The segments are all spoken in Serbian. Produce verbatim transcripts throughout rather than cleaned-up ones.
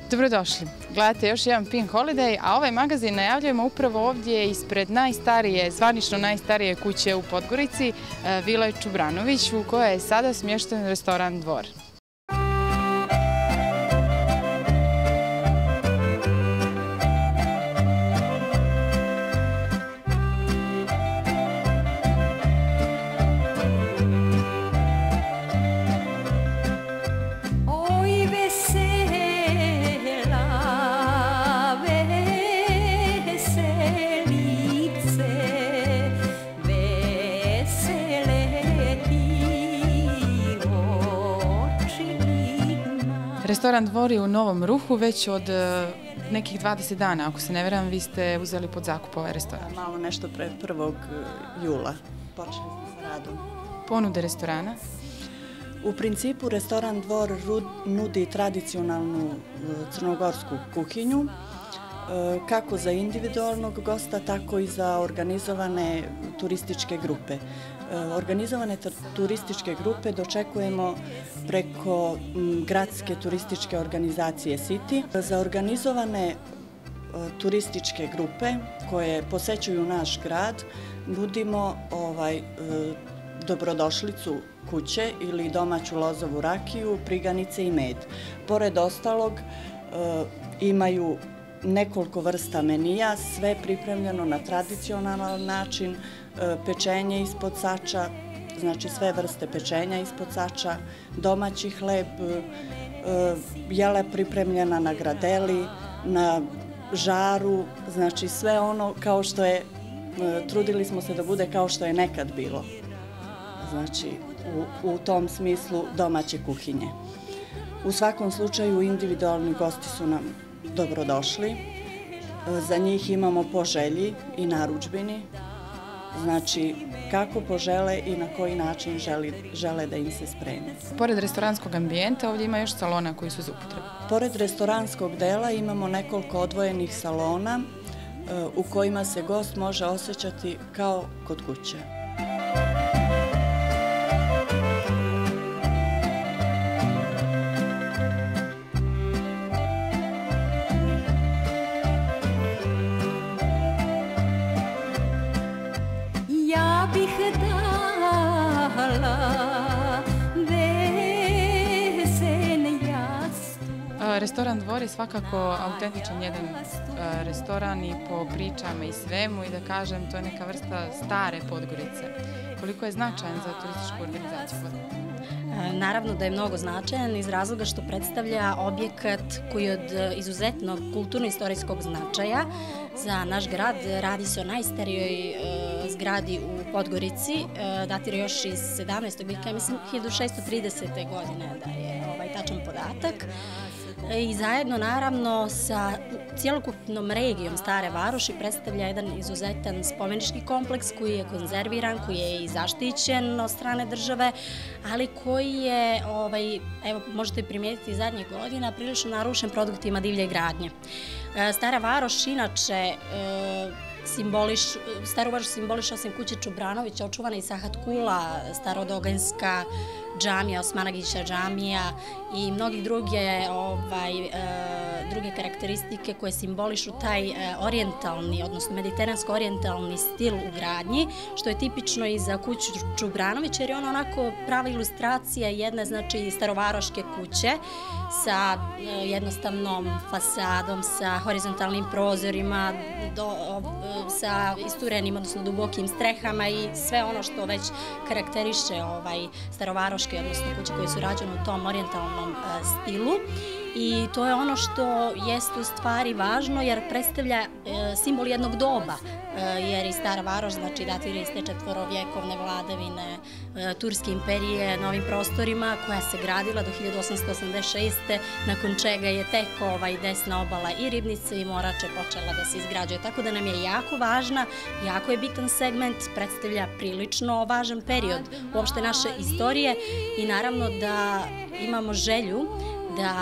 Dobrodošli. Gledate još jedan Pink Holiday, a ovaj magazin najavljujemo upravo ovdje ispred najstarije, zvanično najstarije kuće u Podgorici, Vile Čubranović, u kojoj je sada smješten restoran Dvor. Restoran Dvor je u novom ruhu već od nekih dvadeset dana, ako se ne veram, vi ste uzeli pod zakup ovaj restoran. Malo nešto pred prvog jula počeli smo sa radom. Ponude restorana? U principu restoran Dvor nudi tradicionalnu crnogorsku kuhinju, kako za individualnog gosta, tako i za organizovane turističke grupe. Organizovane turističke grupe dočekujemo preko gradske turističke organizacije City. Za organizovane turističke grupe koje posećuju naš grad nudimo ovaj, dobrodošlicu kuće ili domaću lozovu rakiju, priganice i med. Pored ostalog imaju nekoliko vrsta menija, sve pripremljeno na tradicionalan način, pečenje ispod sača, znači sve vrste pečenja ispod sača, domaći hleb, jela pripremljena na gradeli, na žaru, znači sve ono kao što je, trudili smo se da bude kao što je nekad bilo, znači u, u tom smislu domaće kuhinje. U svakom slučaju individualni gosti su nam dobrodošli, za njih imamo po želji i narudžbini, znači kako požele i na koji način želi, žele da im se spremi. Pored restoranskog ambijenta ovdje ima još salona koji su za upotrebu. Pored restoranskog dela imamo nekoliko odvojenih salona u kojima se gost može osjećati kao kod kuće. Restoran Dvor je svakako autentičan jedan restoran i po pričama i svemu i da kažem to je neka vrsta stare Podgorice. Koliko je značajan za turističku organizaciju Podgorice? Naravno da je mnogo značajan iz razloga što predstavlja objekat koji je od izuzetnog kulturno-istorijskog značaja za naš grad. Radi se o najstarijoj zgradi u Podgorici, datira još iz sedamnaestog veka, mislim hiljadu šeststo tridesete godine da je ovaj tačan podatak. I zajedno naravno sa cijelokupnom regijom Stare Varoši predstavlja jedan izuzetan spomenički kompleks koji je konzerviran, koji je i zaštićen od strane države, ali koji je, ovaj, evo možete primijetiti zadnjih godina, prilično narušen produktima divlje gradnje. Stara Varoš inače simboliš, Staru Varoš simboliš osim kuće Čubranovića, očuvana i Sahat Kula, starodoganjska džamija, Osmanagića džamija i mnogi druge, ovaj, druge karakteristike koje simbolišu taj orijentalni, odnosno mediteransko-orijentalni stil u gradnji, što je tipično i za kuću Čubranovića, jer je ona onako prava ilustracija jedne, znači, starovaroške kuće sa jednostavnom fasadom, sa horizontalnim prozorima, do, sa isturenim, odnosno dubokim strehama i sve ono što već karakteriše ovaj, starovaroške, odnosno kuće koje su rađene u tom orijentalnom stilu. I to je ono što jeste u stvari važno jer predstavlja simbol jednog doba, jer i Stara Varoš, znači, datira iz te četvorovjekovne vladavine Turske imperije na ovim prostorima, koja se gradila do hiljadu osamsto osamdeset šeste. nakon čega je tek ovaj desna obala i Ribnice i Morače počela da se izgrađuje. Tako da nam je jako važna, jako je bitan segment, predstavlja prilično važan period uopšte naše istorije i naravno da imamo želju da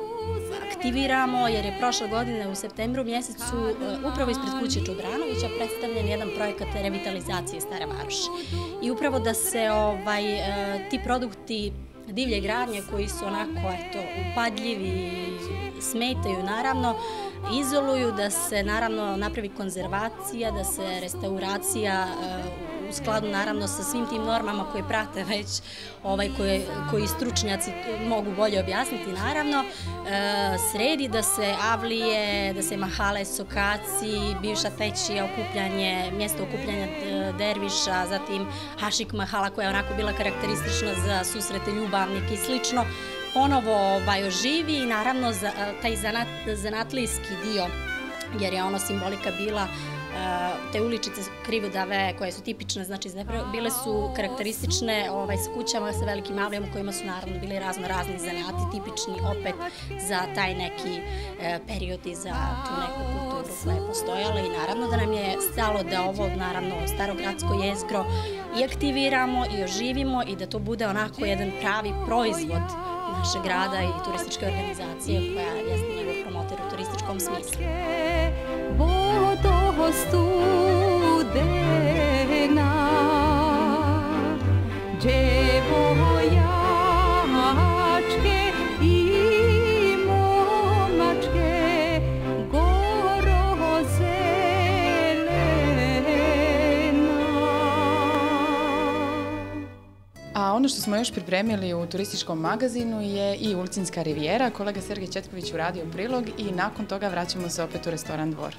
aktiviramo, jer je prošle godine u septembru mjesecu upravo ispred kuće Čubranovića predstavljen jedan projekat revitalizacije Stare Varoši. I upravo da se ovaj, ti produkti divlje gradnje koji su onako, eto, upadljivi, smetaju naravno, izoluju, da se naravno napravi konzervacija, da se restauracija u skladu naravno sa svim tim normama koje prate već, ovaj, koje, koji stručnjaci mogu bolje objasniti naravno, sredi da se avlije, da se mahale, sokaci, bivša tećija, okupljanje, mjesto okupljanja derviša, zatim hašik mahala koja je onako bila karakteristična za susrete ljubavnike i slično, ponovo ovaj, oživi i naravno za, taj zanat, zanatlijski dio, jer je ono simbolika bila te uličice krivodave koje su tipične, znači bile su karakteristične ovaj, s kućama sa velikim avlijama u kojima su naravno bili razno razni zanati, tipični opet za taj neki e, period i za tu neku kulturu koja je postojala i naravno da nam je stalo da ovo naravno starogradsko jezgro i aktiviramo i oživimo i da to bude onako jedan pravi proizvod našeg grada i turističke organizacije koja jeste njegov promoter u turističkom smislu. Vodo studena, djevoječke i momačke, goro zelena. A ono što smo još pripremili u turističkom magazinu je i Ulcinjska rivijera. Kolega Sergej Četković uradio prilog i nakon toga vraćamo se opet u restoran Dvor.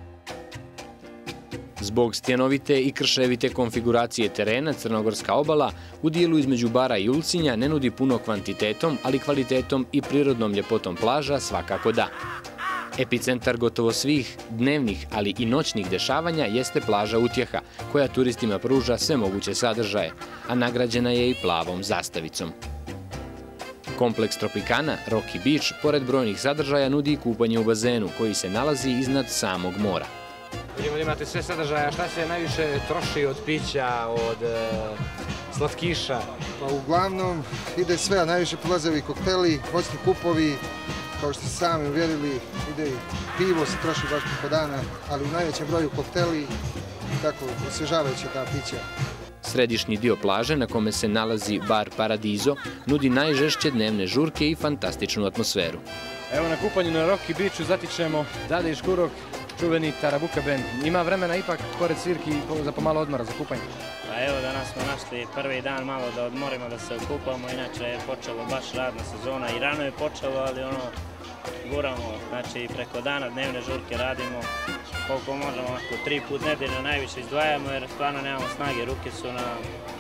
Zbog stjenovite i krševite konfiguracije terena, Crnogorska obala u dijelu između Bara i Ulcinja ne nudi puno kvantitetom, ali kvalitetom i prirodnom ljepotom plaža svakako da. Epicentar gotovo svih dnevnih, ali i noćnih dešavanja jeste plaža Utjeha, koja turistima pruža sve moguće sadržaje, a nagrađena je i plavom zastavicom. Kompleks Tropicana, Rocky Beach, pored brojnih sadržaja nudi i kupanje u bazenu, koji se nalazi iznad samog mora. Vidimo da imate sve sadržaja, šta se najviše troši od pića, od e, slatkiša? Pa uglavnom ide sve, a najviše prilaze i kokteli, voćni kupovi, kao što ste sami uvjerili, ide i pivo, se troši baš preko dana, ali u najvećem broju kokteli, tako osvježavajuće ta pića. Središnji dio plaže, na kome se nalazi bar Paradiso, nudi najžešće dnevne žurke i fantastičnu atmosferu. Evo na kupanju na Rocky Beachu zatičemo Dade i Škurok, čuveni Tarabuka band. Ima vremena ipak, pored svirki, za pomalo odmora za kupanje? Pa evo, danas smo našli prvi dan malo da odmorimo, da se okupamo, inače je počelo baš radna sezona i rano je počelo, ali ono, guramo, znači preko dana dnevne žurke radimo koliko možemo, ako tri put nedeljno najviše izdvajamo jer stvarno nemamo snage, ruke su na...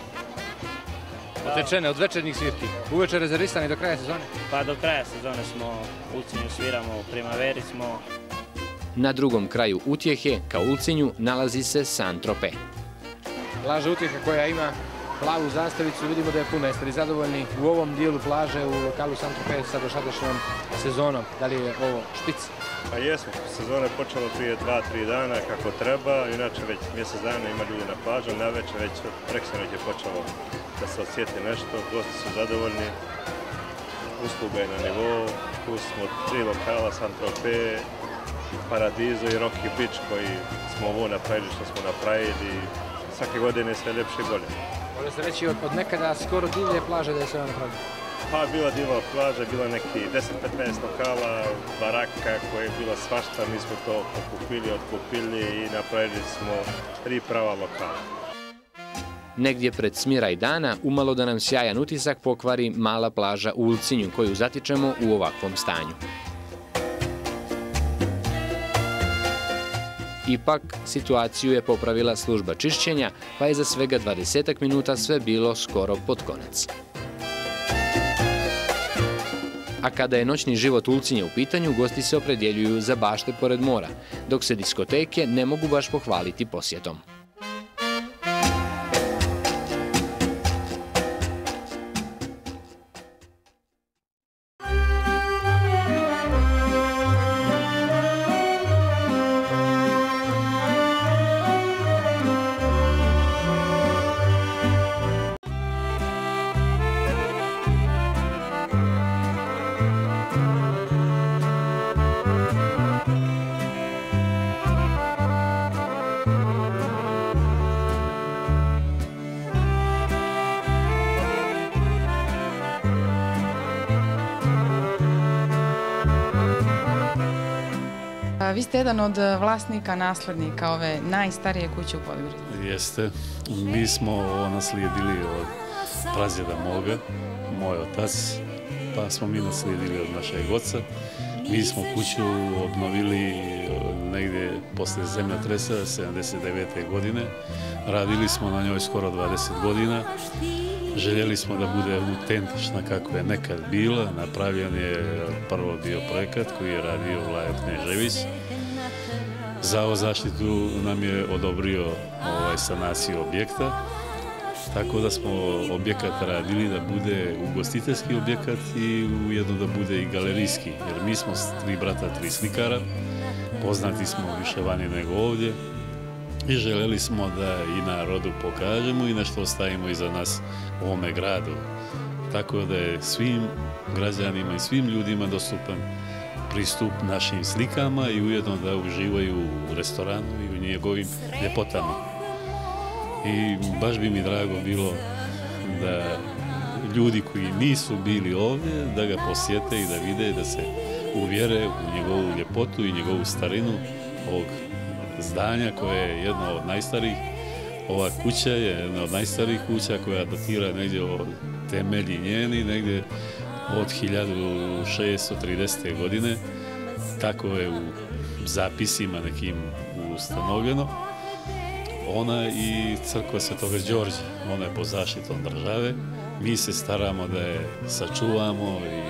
Otečene od večernjih svirki, uveče rezervisani do kraja sezone? Pa do kraja sezone smo u Ulcinju sviramo, u Primaveri smo. Na drugom kraju Utjehe, ka Ulcinju, nalazi se Saint-Tropez. Plaža Utjeha koja ima plavu zastavicu, vidimo da je puno. Jeste li zadovoljni u ovom dijelu plaže u lokalu Saint-Tropez sa došadašnjom sezonom? Da li je ovo špic? Pa jesmo, sezona je počela prije dva tri dana kako treba, inače već mjesec dana ima ljudi na plažu, na večer već preksinoć je počelo da se osjeti nešto, gosti su zadovoljni, usluga je na nivou, tu smo tri lokala, Saint-Tropez, Paradiso i Rocky Beach koji smo ovo napravili što smo napravili, svake godine sve ljepše i bolje. Može se reći od, od nekada skoro divlje plaže da je sve napravljeno? Pa bila divlja plaža, bila neki deset petnaest lokala, baraka koja je bila svašta, mi smo to pokupili, otkupili i napravili smo tri prava lokala. Negdje pred smiraj dana, umalo da nam sjajan utisak pokvari mala plaža u Ulcinju, koju zatičemo u ovakvom stanju. Ipak, situaciju je popravila služba čišćenja, pa je za svega dvadesetak minuta sve bilo skoro pod konac. A kada je noćni život Ulcinja u pitanju, gosti se opredjeljuju za bašte pored mora, dok se diskoteke ne mogu baš pohvaliti posjetom. Vi ste jedan od vlasnika, naslednika ove najstarije kuće u Podgorici. Jeste. Mi smo ovo naslijedili od pradjeda moga, moj otac, pa smo mi naslijedili od našeg oca. Mi smo kuću obnovili negdje posle zemljotresa sedamdeset devete godine. Radili smo na njoj skoro dvadeset godina. Željeli smo da bude autentična kako je nekad bila. Napravljen je prvo bio projekat koji je radio Vlajo Knežević. Zavod za zaštitu nam je odobrio ovaj, sanaciju objekta. Tako da smo objekat radili da bude ugostiteljski objekat i ujedno da bude i galerijski. Jer mi smo tri brata, tri slikara. Poznati smo više vani nego ovdje. I željeli smo da i narodu pokažemo i nešto ostavimo iza nas u ovome gradu. Tako da je svim građanima i svim ljudima dostupan pristup našim slikama i ujedno da uživaju u restoranu i u njegovim ljepotama. I baš bi mi drago bilo da ljudi koji nisu bili ovdje, da ga posjete i da vide, da se uvjere u njegovu ljepotu i njegovu starinu ovog zdanja koje je jedna od najstarijih. Ova kuća je jedna od najstarijih kuća koja datira negdje od temelji njeni, negdje od hiljadu šeststo tridesete godine. Tako je u zapisima nekim ustanovljeno. Ona i crkva Svetoga Đorđa, ona je pod zaštitom države. Mi se staramo da je sačuvamo i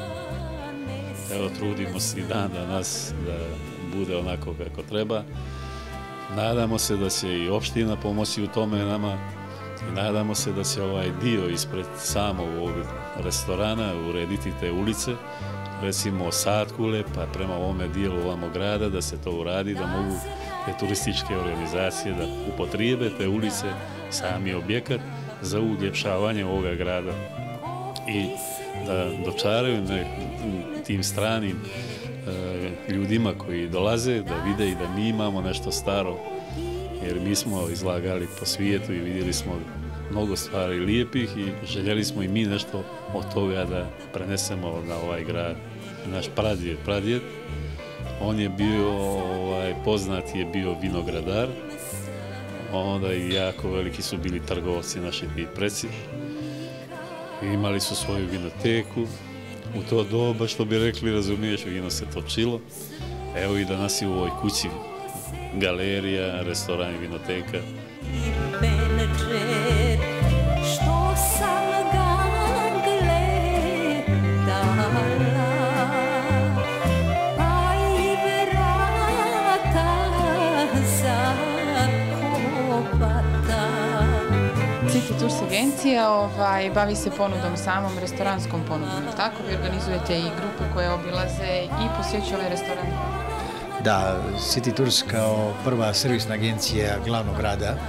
evo, trudimo se i dan danas da bude onako kako treba. Nadamo se da će i opština pomoći u tome nama i nadamo se da će ovaj dio ispred samog ovog restorana urediti te ulice, recimo Satkule, pa prema ovome dijelu ovamo grada da se to uradi, da mogu te turističke organizacije da upotrijebe te ulice, sami objekat za uljepšavanje ovoga grada i da dočaraju tim stranim ljudima koji dolaze da vide i da mi imamo nešto staro, jer mi smo izlagali po svijetu i vidjeli smo mnogo stvari lijepih i željeli smo i mi nešto od toga da prenesemo na ovaj grad. Naš pradjed, pradjed, on je bio ovaj, poznat, je bio vinogradar, onda i jako veliki su bili trgovci naši ti preci. Imali su svoju vinoteku. U to doba, što bi rekli, razumiješ, vino se točilo. Evo i danas je u ovoj kući galerija, restoran i vinoteka. City Tours agencija ovaj, bavi se ponudom, samom restoranskom ponudom. Tako vi organizujete i grupe koje obilaze i posjećuju ovaj restoran? Da, City Tours kao prva servisna agencija glavnog grada e,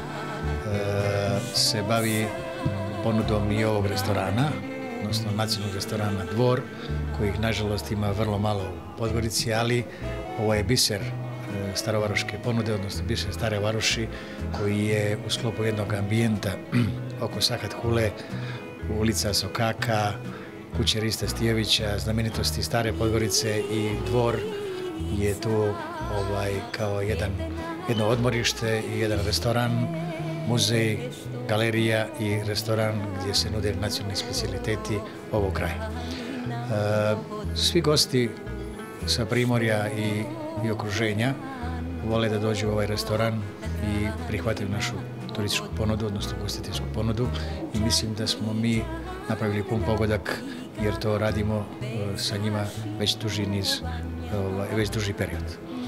se bavi ponudom i ovog restorana, odnosno nacionalnog restorana Dvor, kojih nažalost ima vrlo malo u Podgorici, ali ovo je biser starovaroške ponude, odnosno biser Stare Varoši, koji je u sklopu jednog ambijenta oko Sahat Hule, ulica Sokaka, kuće Rista Stijevića, znamenitosti Stare Podgorice i Dvor je tu ovaj, kao jedan, jedno odmorište i jedan restoran, muzej, galerija i restoran gdje se nude nacionalni specijaliteti ovog kraja. E, svi gosti sa Primorja i, i okruženja vole da dođu u ovaj restoran i prihvataju našu turističku ponudu, odnosno ugostiteljsku ponudu, i mislim da smo mi napravili pun pogodak jer to radimo uh, sa njima već duži niz, uh, već duži period.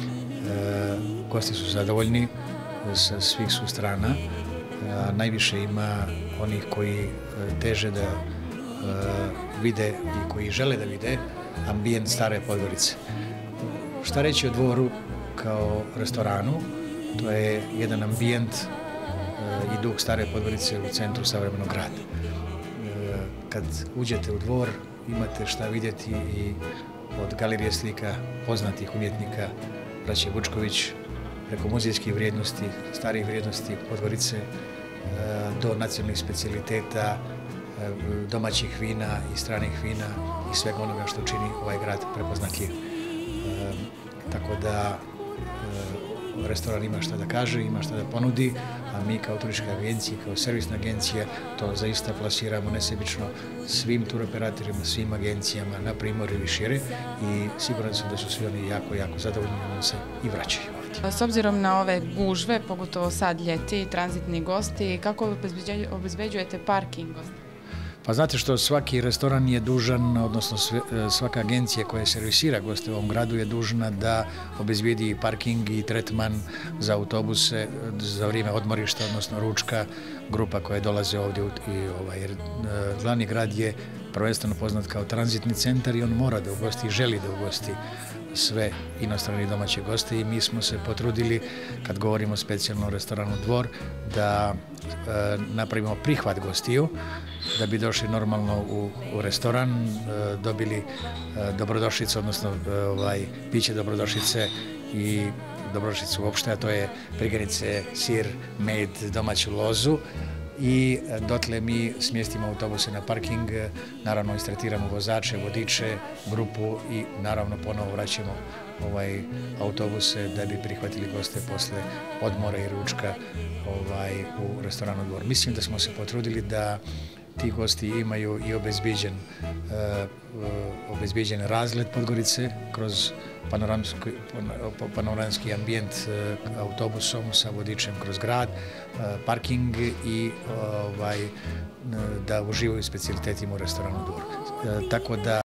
Uh, gosti su zadovoljni sa svih su strana, a najviše ima onih koji uh, teže da uh, vide i koji žele da vide ambijent Stare Podgorice. Šta reći o Dvoru kao restoranu? To je jedan ambijent i duh Stare Podgorice u centru savremenog grada. Kad uđete u Dvor, imate šta vidjeti i od galerije slika poznatih umjetnika braće Vučković, preko muzejskih vrijednosti, starih vrijednosti Podgorice, do nacionalnih specijaliteta, domaćih vina i stranih vina i svega onoga što čini ovaj grad prepoznatljiv. Tako da restoran ima šta da kaže, ima šta da ponudi, a mi kao turistička agencija, kao servisna agencija to zaista plasiramo nesebično svim turoperatorima, svim agencijama na Primorju i šire i siguran sam da su svi oni jako, jako zadovoljni da se i vraćaju ovdje. S obzirom na ove gužve, pogotovo sad ljeti, tranzitni gosti, kako obezbeđujete parking gosti? Pa znate što svaki restoran je dužan, odnosno svaka agencija koja servisira goste u ovom gradu je dužna da obezbijedi parking i tretman za autobuse za vrijeme odmorišta, odnosno ručka grupa koje dolaze ovdje. Jer glavni grad je prvenstveno poznat kao tranzitni centar i on mora da ugosti i želi da ugosti sve inostrane i domaće goste i mi smo se potrudili, kad govorimo specijalno o restoranu Dvor, da e, napravimo prihvat gostiju, da bi došli normalno u, u restoran, e, dobili e, dobrodošlicu, odnosno e, ovaj, piće dobrodošlice i dobrodošlicu uopšte, a to je prigarice, sir, med, domaću lozu. I dotle mi smjestimo autobuse na parking, naravno istretiramo vozače, vodiče, grupu i naravno ponovo vraćamo ovaj, autobuse da bi prihvatili goste posle odmora i ručka ovaj, u restoranu Dvor. Mislim da smo se potrudili da ti gosti imaju i obezbiđen, uh, obezbiđen razgled Podgorice kroz panoramski, panoramski ambijent uh, autobusom sa vodičem kroz grad, uh, parking i uh, ovaj, da uživaju specijalitetima u restoranu Dvor. Uh, tako da